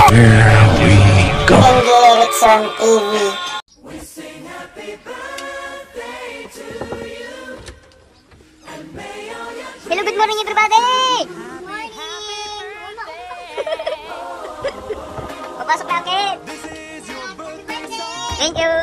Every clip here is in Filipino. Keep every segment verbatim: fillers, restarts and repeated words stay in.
Here we go. Kenji Erickson T V. Hello, good morning everybody! Good morning! Papasok na agad! Thank you!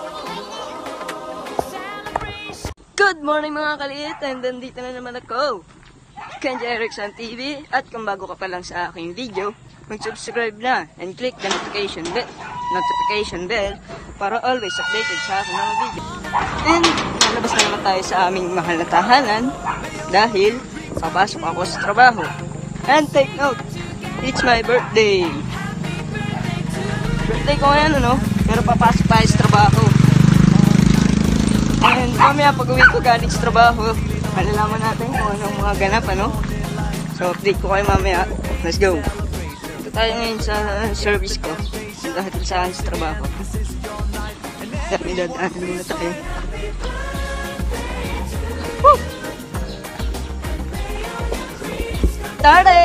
Good morning mga kaliit! And nandito na naman ako, Kenji Erickson T V. At kung bago ka pa lang sa aking video, mag-subscribe na and click the notification bell, notification bell para always updated sa aking mga video. And lalabas na naman tayo sa aming mahal na tahanan dahil papasok ako sa trabaho. And take note, it's my birthday. Birthday ko ngayon, ano? Pero papasok tayo sa trabaho. And mamaya pag uwi ko galing sa trabaho, malalaman natin kung anong mga ganap, ano? So update ko kayo mamaya. Let's go! Ito tayo ngayon sa service ko. Dahil sa akin sa trabaho. Dahil dadaanan muna tayo. Woo! Tare!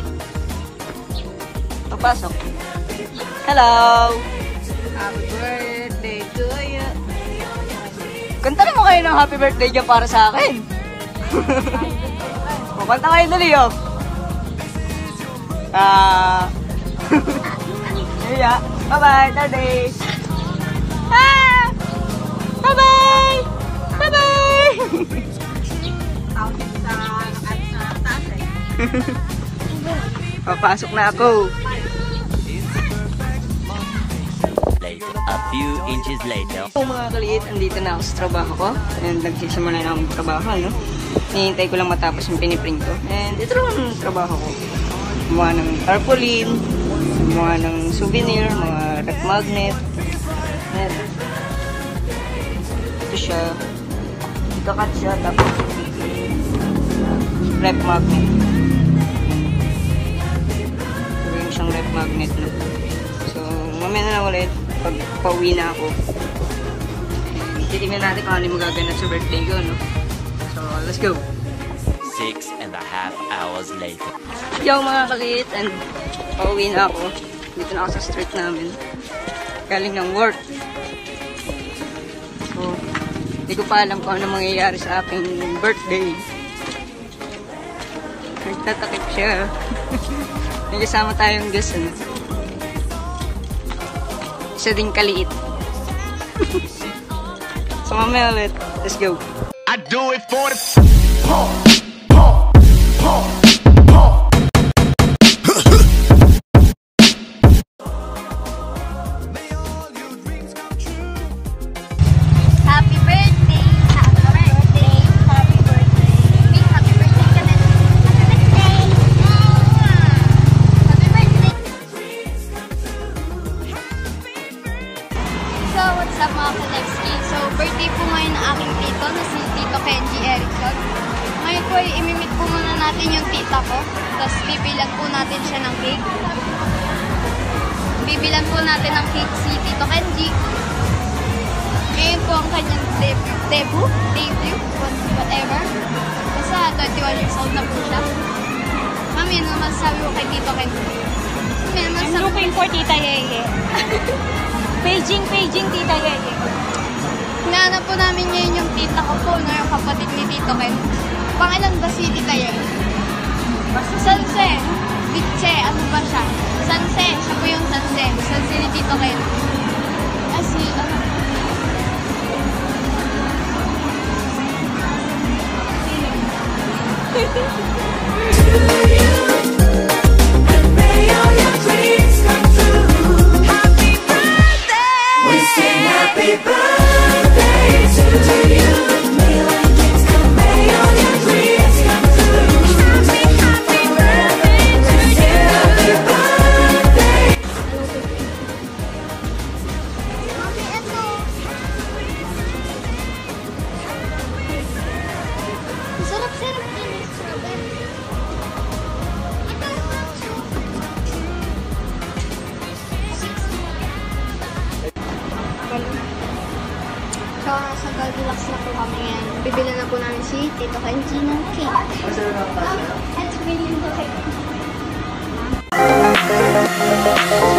Papasok. Hello! Happy birthday to you! Kanta mo kayo ng happy birthday dyan para sa akin. Kanta kayo dali, oh. Ah. Yeah. Bye-bye, Tarday. Ah! Bye-bye! Bye-bye! Papasok na ako. A few inches later. So mga kaliit, andito na ako sa trabaho ko. And nagsisimula na akong trabaho, no? Hihintay ko lang matapos yung piniprint ko. And ito naman ang trabaho ko. Gumawa ng tarpaulin, gumawa ng souvenir, mga rep magnet. And ito siya. Ikakat siya, tapos rep magnet. Ito yung siyang rep magnet, no? So mamaya na lang ulit pag pauwi na ako. Titignan natin kung ano yung magaganap sa birthday ko, no? So, let's go! Six and a half hours later. Yo mga kaliit, and pauwi na ako. Dito na ako sa street namin. Galing ng work. So, hindi ko pa alam kung ano mangyayari sa aking birthday. Nagtatakip siya. May kasama tayong guest, ano? Isa din kaliit. So mamaya ulit. Let's go. I do it for the Happy birthday! Happy birthday! Happy birthday! Big happy birthday ka na. Happy birthday! Happy birthday! So, what's up mga Kalexki? So, birthday po ngayon ng aking tito na si Tito Kenji Erickson. Ngayon po, imimit po muna natin yung tita ko. Tapos, bibilan po natin siya ng cake. Bibilan po natin ng cake si Tito Kenji. Ngayon po ang kanyang debut, debut, debut, whatever. Basta twenty-one years old na po siya. Mami, ano masasabi mo kay Tito Kenji? I'm looking for Tita Yeye. Paging, paging Tita Yeye. Hinahanap po namin ngayon yung tita ko po, no, yung kapatid ni Tito Kenji. Pangalan ba si Tita Yeye? Sanse. Bitse, ano ba siya? Sanse, siya po yung Sanse. Sanse ni Tito Kenji. Ah, si, ano? Sarap-sarap din yung strawberry. So, nasa Goldilocks na po kami ngayon. Bibili na po namin si Tito Kenji ng cake. At bibili na cake.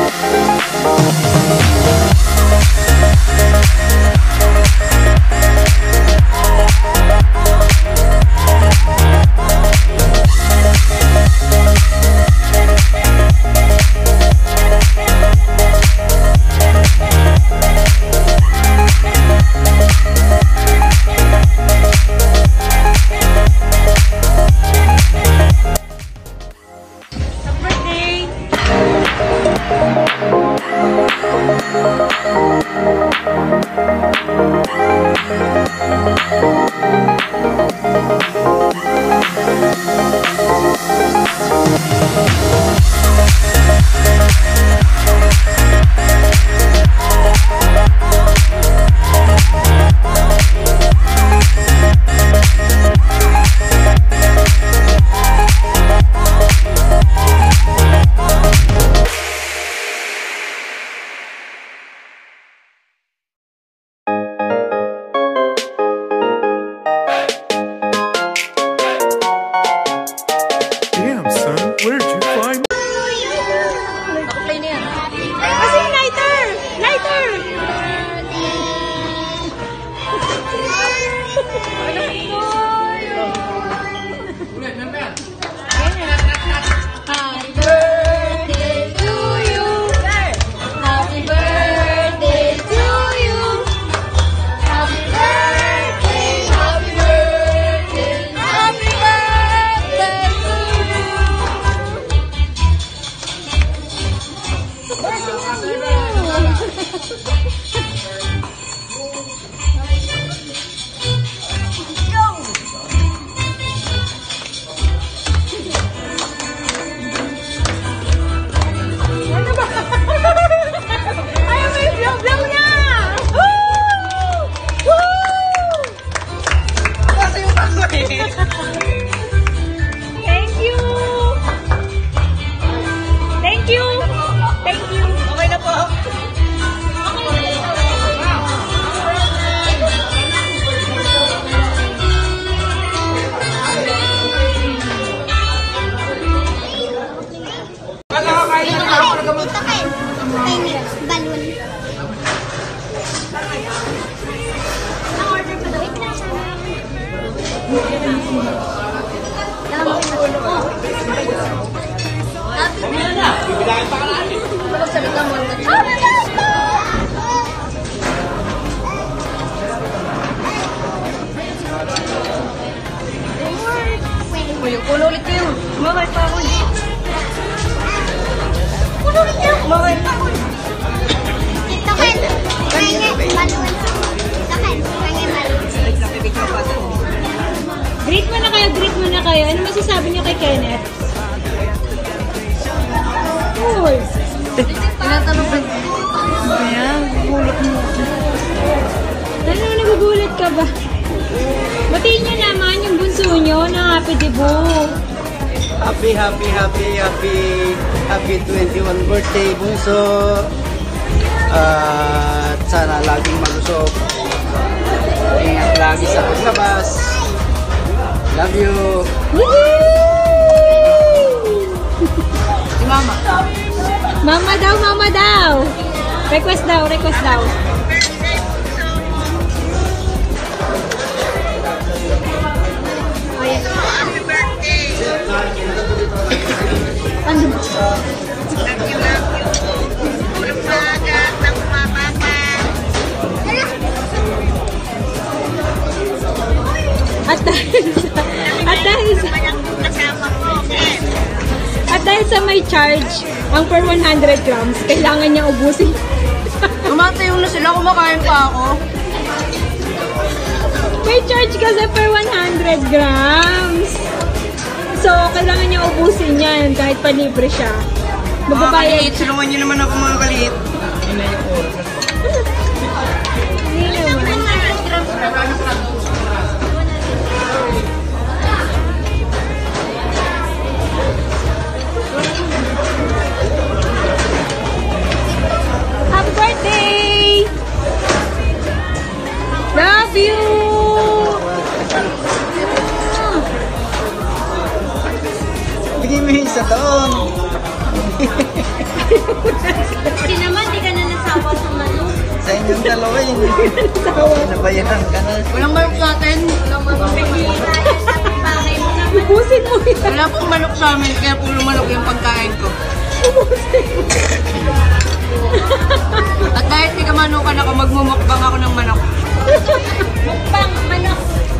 kayo. Sumakay pa ako. Sumakay pa ako. Tito Ken, kanya balon. Tito Ken, kanya balon. Nakipicture pa ito. Greet mo na kayo, greet mo na kayo. Ano masasabi niyo kay Kenneth? Cool. Tinatanong ba? Ayan, gugulat mo. Ano, nagugulat ka ba? Batiin niyo naman yung bunso niyo na happy debut. Happy, happy, happy, happy, happy twenty-one birthday, Bunso. At sana laging malusog. Ingat lagi sa paglabas. Love you. Si Mama. Mama daw, mama daw. Request daw, request daw. At dahil sa, at dahil sa, at dahil sa may charge, ang per one hundred grams, kailangan niya ubusin. Kumatayo na sila, kumakain pa ako. May charge kasi per one hundred grams. So, kailangan niya ubusin yan kahit palibre siya. Mga Magbabayad. kaliit, silungan niyo naman ako mga kaliit. Hindi naman. Happy birthday! Love you! Bigyan mo yung isa doon. Kasi naman, di ka na nasawa sa manok. Sa inyong dalawa yun. Nabayaran ka na. Walang manok sa atin. Walang manok sa amin. Bagay mo na. Ubusin mo yan. Wala pong manok sa amin, kaya puro manok yung pagkain ko. At dahil di ka manukan ako, magmumukbang ako ng manok. Mukbang, manok.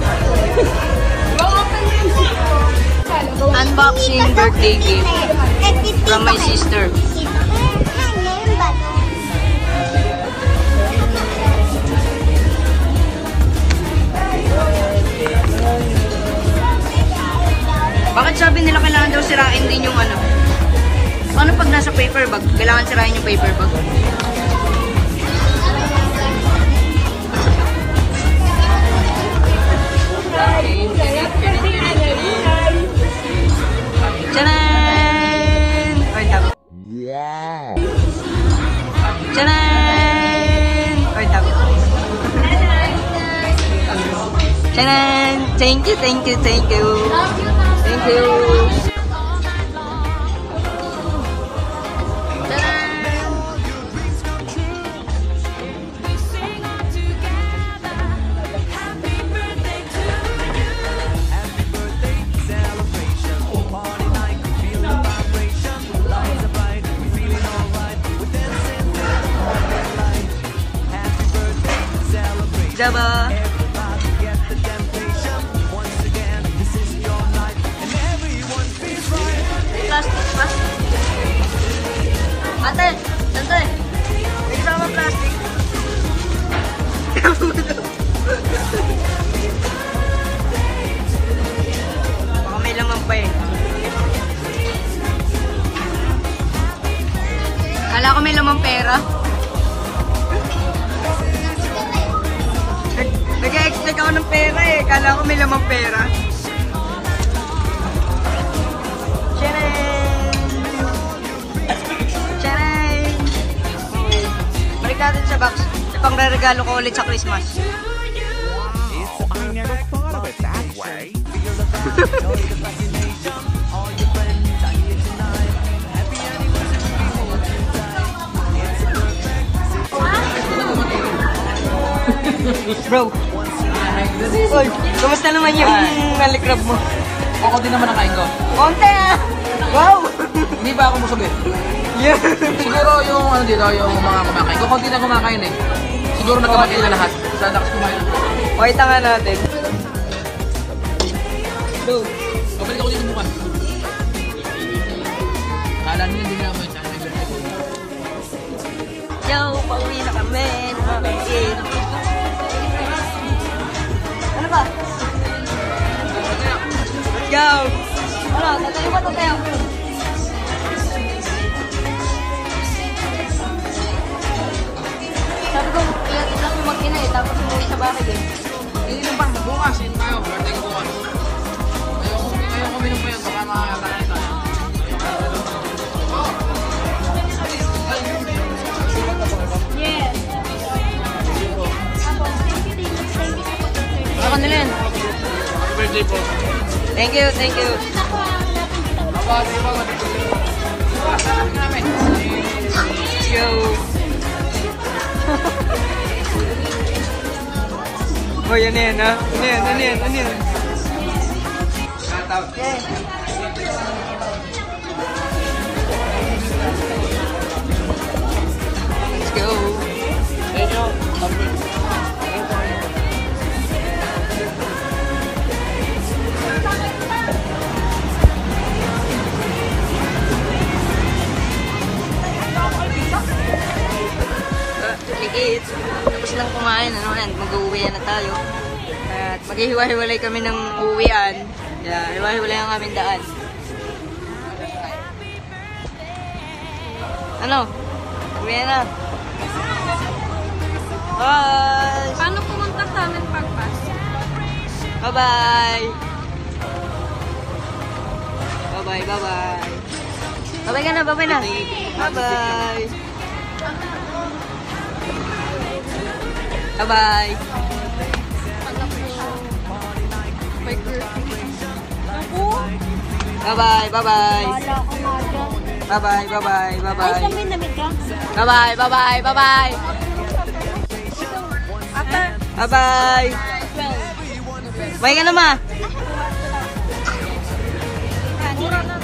Unboxing birthday gift from my sister. Bakit sabi nila kailangan daw sirain din yung ano? Paano pag nasa paper bag? Kailangan sirain yung paper bag? Tchanan! Wait up. Tchanan! Wait up. Tchanan! Thank you, thank you, thank you. Thank you. Java. Plastic pa? Ate, ate, may kasama plastic. Baka may laman pa eh. Kala ko may laman pera. Nag-expect ako ng pera eh. Kala ko may lamang pera. Tcharan! Tcharan! Okay. Balik natin sa box. Ipang re-regalo ko ulit sa Christmas. I never thought of it that way. Bro! Oy, kamusta naman yung nalikrab mo? Ako din naman ang kain ko. Konti ah! Wow! Hindi ba ako busog eh? Yeah! Siguro yung ano dito, yung mga kumakain ko. Konti na kumakain eh. Siguro nagkamati na lahat. Sa lakas kumain. Pakita nga natin. Bro, pabalik ako dito bukas. go! Ano, tatayo ba, tatayo? Sabi ko, ilan lang yung mag-ina eh, tapos umuwi sa bahay eh. Hindi lang ba, bukas, yun tayo. Birthday ko bukas. Ayoko, ayoko minum pa yun, baka makakatakan tayo. Yes. Apo, thank you, thank you, thank you po. Ako nila yun. Happy birthday po. Thank you, thank you. Ako ang natin dito. Baba, sige ba? Bukas, sabi namin. Let's go! Oh, yan yan, ha? Ano yan, ano yan, ano yan? Okay. Let's go! Thank you. Ligit. Tapos lang kumain, ano yan, mag-uwi na tayo. At maghihiwa-hiwalay kami ng uwian. Yeah, hiwa-hiwalay ang aming daan. Ano? Uwi na. Bye! Paano pumunta sa amin pagpas? Bye-bye! Bye-bye, bye-bye! Bye-bye ka na, bye-bye na! Bye-bye! Bye-bye! Bye-bye, bye-bye! Wala ko na dyan. Bye-bye, bye-bye, Ay, bye-bye! sabi namig ka? Bye-bye, bye-bye, bye-bye! After Bye-bye! twelve. Bye ka na, ma! Mura na.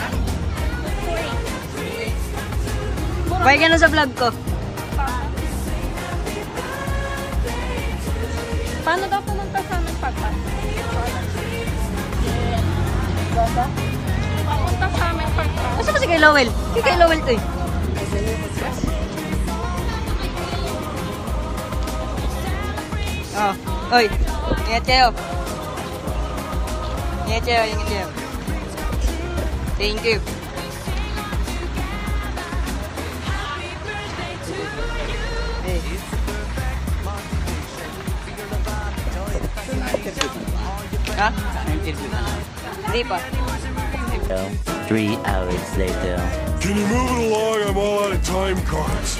Bye ka na sa vlog ko. Paano daw pumunta sa amin pagpas? Pumunta sa amin pagpas. Masa ba si kay Lowell? Kay kay Lowell to eh. Oh, oy. Ingat kayo. Ingat kayo, ingat kayo. Thank you. Hey. Ha? Hindi pa. Three hours later. Can you move it along? I'm all out of time cards.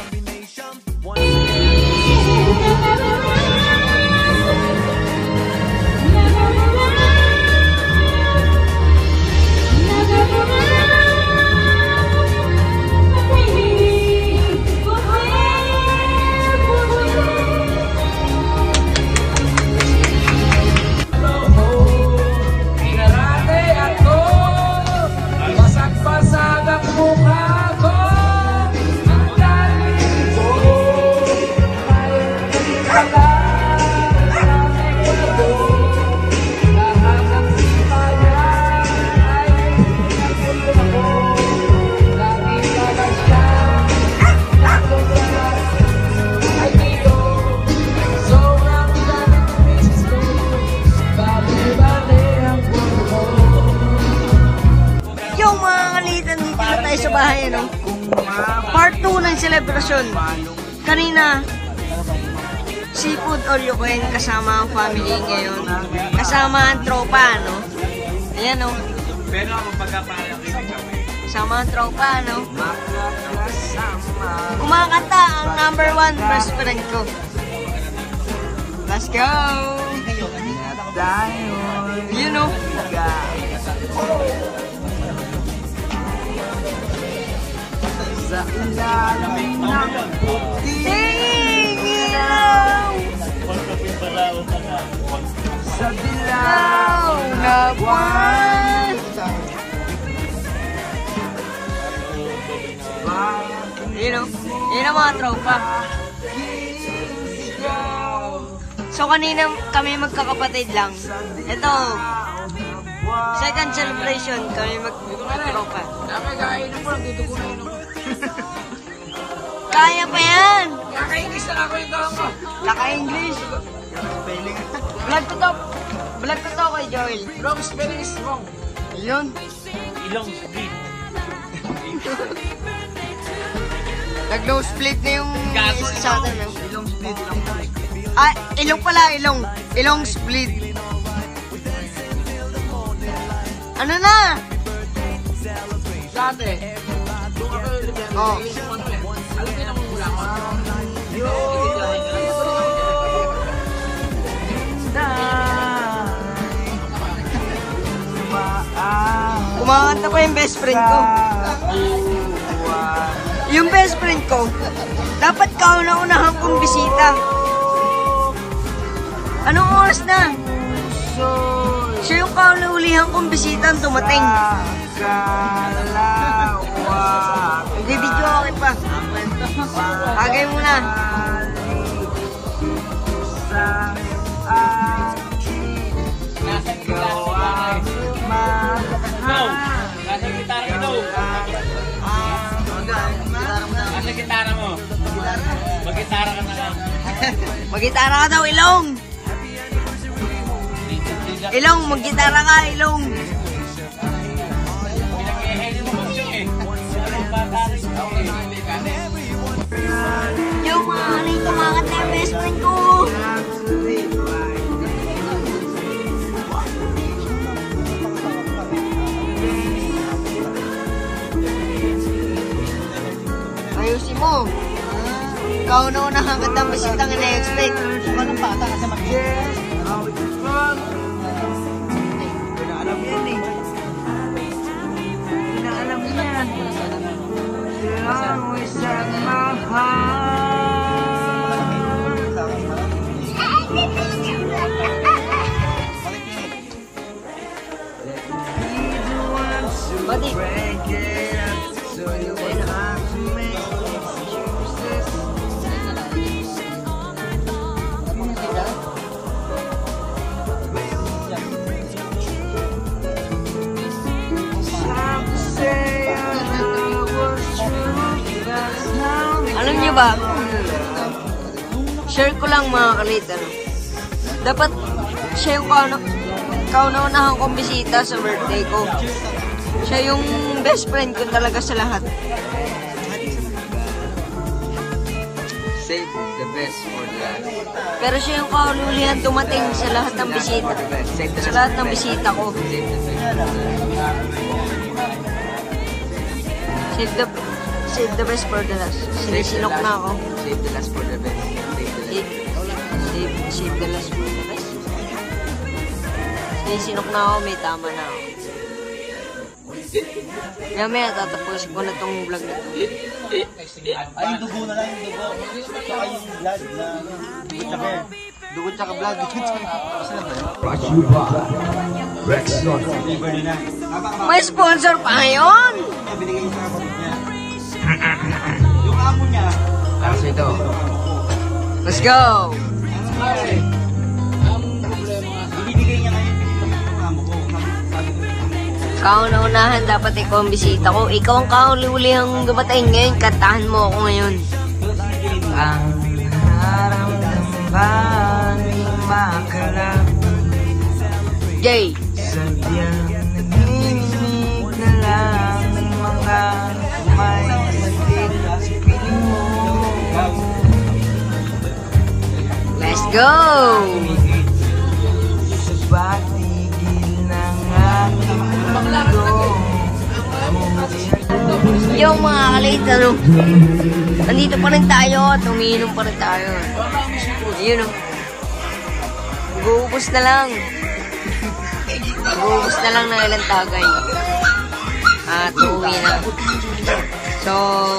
Yung mga kalitan, dito na tayo sa bahay, ano? Part two ng celebration. Kanina, seafood all you can kasama ang family ngayon. Kasama ang tropa, no? Ayan, no? Pero ako pagkapakinig kami. Kasama ang tropa, no? Kumakanta ang number one best friend ko. Let's go! You know? Sa ilalim ng Ding! Ilaw! sa Ilaw na buwan! You know? Yun ang mga tropa. So kanina kami magkakapatid lang. Ito, second celebration kami magtropa. Dami, kainom mo, nagdudugo na yun. Kaya pa yan! Kaka-English na ako yung tawag ko. Naka-English. Vlog to to. Vlog to to kay Joel. Wrong spelling is wrong. Yun. Ilong split. Nag-low split na yung Gago isa sa atin. eh. Ilong split. Ilong split. Ah, ilong pala, ilong. Ilong split. Ano na? Dati. Doon ka kayo libyan. Oh. Alam mo yung mula ko. Kumakanta ko yung best friend ko. Yung best friend ko, dapat kauna-unahan kong bisita. Anong oras na? Siya yung kauna-ulihan kong bisita ang dumating. Bibidyo ako pa. Agay muna. Nasa gitara mo ba? Ikaw! Nasa gitara ikaw! Nasa gitara mo! Mag-gitara ka na lang. Mag-gitara ka daw, Ilong. Ilong, mag-gitara ka, Ilong. Pinag-eheli mo kami eh. Anong bata rin ako eh. Yung mga kanay kumakanta yung best friend ko. Ayusin mo. Kauna-unahan ka ng bisitang ina-expect. Anong bata ka sa mag-expect? Pinaalam yan eh. Pinaalam yan. Always at my Bati. Alam niyo ba? Share ko lang mga kalit, ano? Dapat siya yung kauna, kauna-unahan kong bisita sa birthday ko. Siya yung best friend ko talaga sa lahat. Save the best for the last. Pero siya yung kaunulihan dumating sa lahat ng bisita. Sa lahat ng bisita ko. Save the Save the best for the last. Sinisinok na ako. Save the last for the best. Save, save, save the last for the best. Sinisinok na ako, may tama na ako. Kaya maya, tatapusin ko na tong vlog na to. Ay, yung dugo na lang yung dugo. Saka yung blood na... Tsaka, dugo tsaka blood. Liver din na. May sponsor pa ngayon! Binigay niya sa kapatid niya. Yung amo niya. Tapos ito. Let's go! Binibigay niya ngayon. Yung amo ko. Kauna-unahan dapat ikaw ang bisita ko. Ikaw ang kauli-ulihang dumating ngayon. Kantahan mo ako ngayon. Ang naramdaman makalap. Jay! Sadyang nanginginig na lang mga may matig sa piling mo. Let's go! Sa patigil ng aking mundo. Yung mga kalit, ano? Nandito pa rin tayo at umiinom pa rin tayo. Ayun o. Mag-uubos na lang. Mag-uubos na lang ng ilang tagay. At uuwi na. So,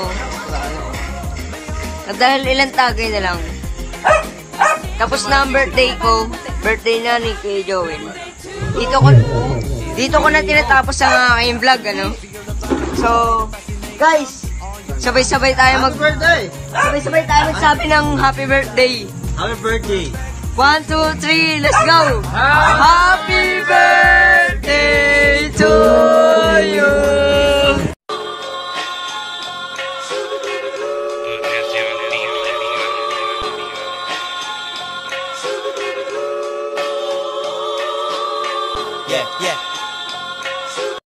at dahil ilang tagay na lang. Tapos na ang birthday ko. Birthday na ni Kuya Joel. Dito ko, dito ko na tinatapos ang aking vlog, ano? So, guys, sabay-sabay tayo mag... Happy birthday! Sabay-sabay tayo magsabi ng happy birthday. Happy birthday! One, two, three, let's go! Happy birthday to